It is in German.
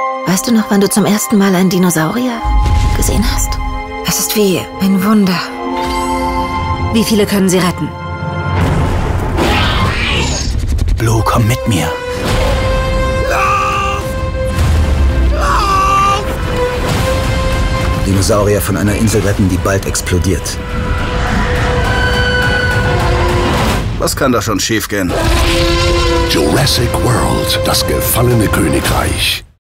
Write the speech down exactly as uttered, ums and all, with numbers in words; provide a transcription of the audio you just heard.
Weißt du noch, wann du zum ersten Mal einen Dinosaurier gesehen hast? Es ist wie ein Wunder. Wie viele können sie retten? Blue, komm mit mir. Lauf! Lauf! Dinosaurier von einer Insel retten, die bald explodiert. Was kann da schon schiefgehen? Jurassic World, das gefallene Königreich.